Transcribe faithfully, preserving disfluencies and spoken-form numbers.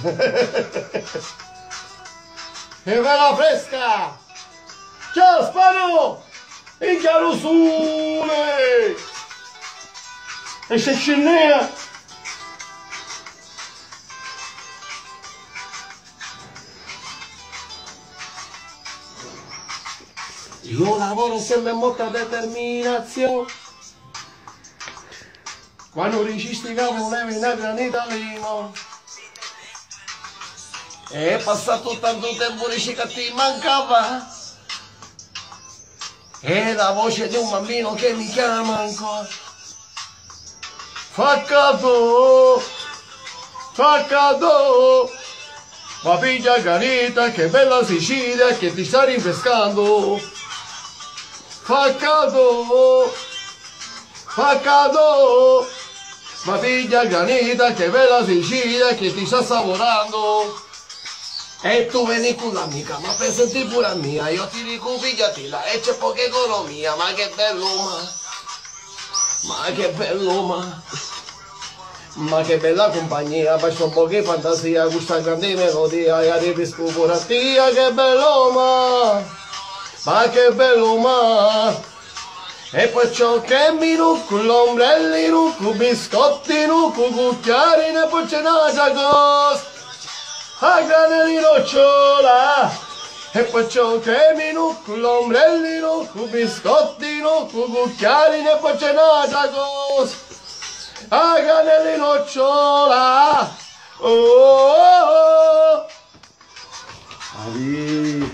E bella fresca! Ciao Spano! In carosone! E se scenea! Io lavoro sempre con molta determinazione. Quando ricisticavo le vinagre in Italino. È passato tanto tempo che ti mancava. E la voce di un bambino che mi chiama ancora. Fa caldo, fa caldo. Ma piglia carita, che bella Sicilia che ti sta rinfrescando. Fa caldo, fa caldo. Ma piglia granita, che bella Sicilia che ti sta saporando. E tu vieni con l'amica, ma per sentire pure a mia, io ti dico pigliatela e c'è poca economia, ma che bello ma, ma che bello ma, ma che bella compagnia, faccio un po' che fantasia, questa grande melodia, e arrivi scoporatia, che bello ma, ma che bello ma, e poi c'ho che mi nucco, l'ombrelli nucco, biscotti nucco, cucchiari, e poi c'è un'altra cosa. A grane di nocciola e poi c'ho cremi nucco, l'ombrelli nucco, biscotti nucco, cucchiari e poi c'è un'altra cosa. A grane di nocciola oh, oh, oh.